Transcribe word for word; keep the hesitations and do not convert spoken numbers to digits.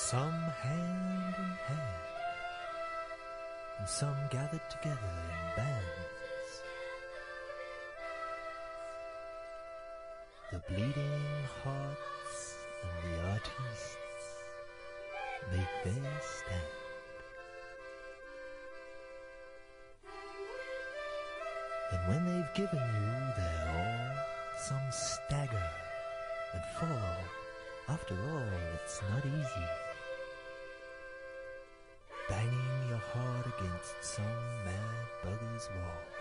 Some hand in hand, and some gathered together in bands. The bleeding hearts and the artists make their stand. And when they've given you their all, some stagger and fall. After all, it's not easy, banging your heart against some mad bugger's wall.